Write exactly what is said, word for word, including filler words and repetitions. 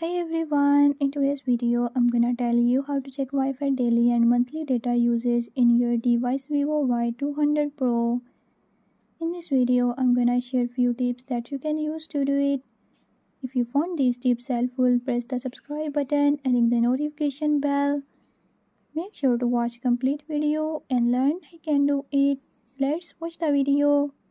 Hi everyone, in today's video I'm gonna tell you how to check Wi-Fi daily and monthly data usage in your device Vivo Y two hundred Pro. In this video I'm gonna share few tips that you can use to do it. If you found these tips helpful, press the subscribe button and ring the notification bell. Make sure to watch complete video and learn I can do it. Let's watch the video.